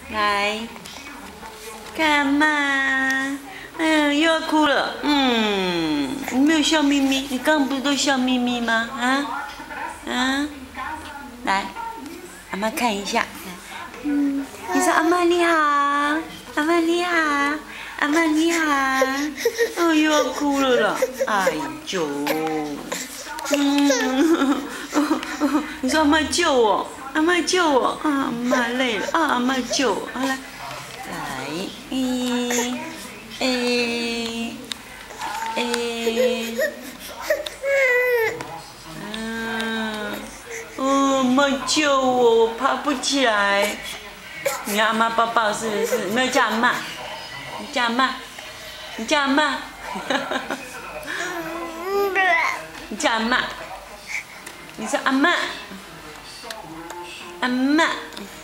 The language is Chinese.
来，干嘛？哎呀，又要哭了。你没有笑眯眯，你刚刚不是都笑眯眯吗？来，阿妈看一下。你说阿妈你好，阿妈你好，阿妈你好。哦，又要哭了啦。哎呦，你说阿妈救我，阿妈救我啊！阿妈累了啊！阿妈救我，好来，阿妈救我，我爬不起来。你要阿妈抱抱是不是？没有叫阿妈，你叫阿妈，你叫阿妈，你叫阿妈，你说阿妈，阿妈。